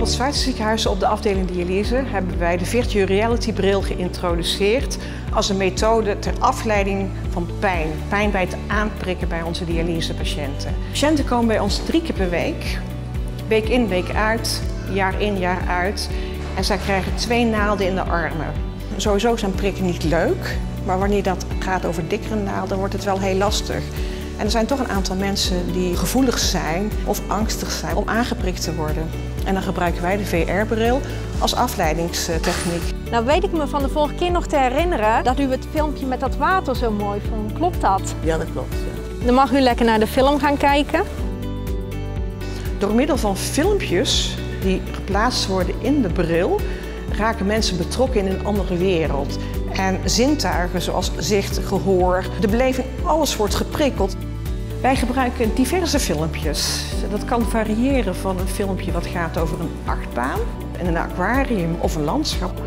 het Zwijndrecht op de afdeling dialyse hebben wij de virtual reality bril geïntroduceerd als een methode ter afleiding van pijn. Pijn bij het aanprikken bij onze dialysepatiënten. Patiënten komen bij ons 3 keer per week. Week in, week uit, jaar in, jaar uit. En zij krijgen 2 naalden in de armen. Sowieso zijn prikken niet leuk, maar wanneer dat gaat over dikkere naalden wordt het wel heel lastig. En er zijn toch een aantal mensen die gevoelig zijn of angstig zijn om aangeprikt te worden. En dan gebruiken wij de VR-bril als afleidingstechniek. Nou weet ik me van de vorige keer nog te herinneren dat u het filmpje met dat water zo mooi vond. Klopt dat? Ja, dat klopt. Ja. Dan mag u lekker naar de film gaan kijken. Door middel van filmpjes die geplaatst worden in de bril raken mensen betrokken in een andere wereld. En zintuigen zoals zicht, gehoor, de beleving, alles wordt geprikkeld. Wij gebruiken diverse filmpjes. Dat kan variëren van een filmpje wat gaat over een achtbaan, een aquarium of een landschap.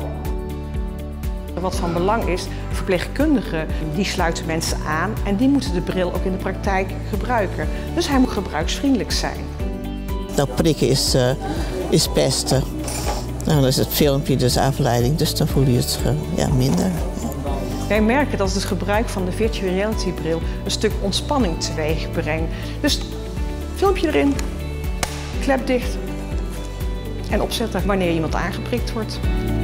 Wat van belang is, verpleegkundigen die sluiten mensen aan en die moeten de bril ook in de praktijk gebruiken. Dus hij moet gebruiksvriendelijk zijn. Nou, prikken is pesten. Nou, dan is het filmpje dus afleiding, dus dan voel je het minder. Wij merken dat het gebruik van de virtual reality bril een stuk ontspanning teweeg brengt. Dus filmpje erin, klep dicht en opzetten wanneer iemand aangeprikt wordt.